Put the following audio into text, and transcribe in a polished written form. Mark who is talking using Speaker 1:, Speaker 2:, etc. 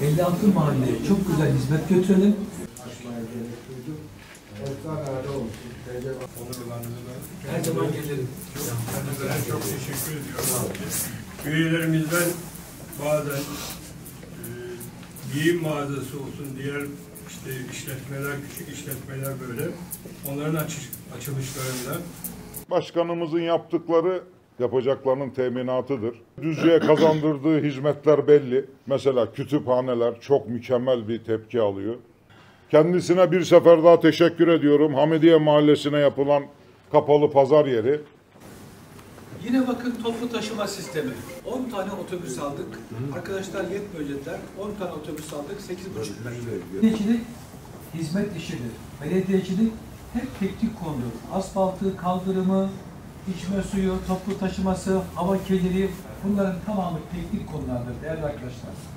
Speaker 1: 56 mahalleye çok güzel hizmet götürelim. Her zaman gelirim.
Speaker 2: Kendilerine çok teşekkür ediyorum. Üyelerimizden bazen giyim mağazası olsun, diğer işte işletmeler, küçük işletmeler böyle. Onların açılışlarında.
Speaker 3: Başkanımızın yaptıkları yapacaklarının teminatıdır. Düzce'ye kazandırdığı hizmetler belli. Mesela kütüphaneler çok mükemmel bir tepki alıyor. Kendisine bir sefer daha teşekkür ediyorum. Hamidiye Mahallesi'ne yapılan kapalı pazar yeri.
Speaker 1: Yine bakın toplu taşıma sistemi. 10 tane otobüs aldık. Arkadaşlar yetmeyecekler. 10 tane otobüs aldık. 8,5 metre. Belediyecilik hizmet işidir. Belediyecilik hep teknik konudur. Asfaltı, kaldırımı, içme suyu, toplu taşıması, hava kirliliği bunların tamamı teknik konulardır değerli arkadaşlar.